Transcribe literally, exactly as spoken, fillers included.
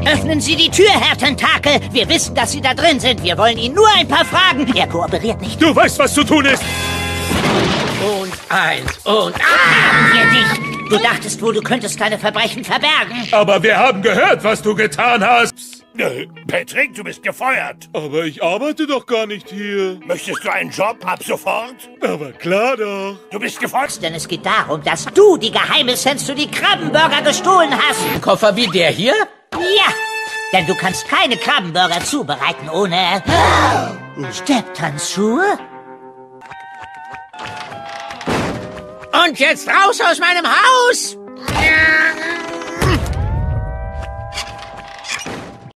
Öffnen Sie die Tür, Herr Tentakel. Wir wissen, dass Sie da drin sind. Wir wollen Ihnen nur ein paar fragen. Er kooperiert nicht. Du weißt, was zu tun ist. Und eins und Haben wir dich. Du dachtest wohl, du könntest deine Verbrechen verbergen. Aber wir haben gehört, was du getan hast. Äh, Patrick, du bist gefeuert. Aber ich arbeite doch gar nicht hier. Möchtest du einen Job ab sofort? Aber klar doch. Du bist gefeuert. Denn es geht darum, dass du die Geheimessenz für die Krabbenburger gestohlen hast. ein Koffer wie der hier? Ja, denn du kannst keine Krabbenburger zubereiten ohne Stepptanzschuhe. Und jetzt raus aus meinem Haus! Ja.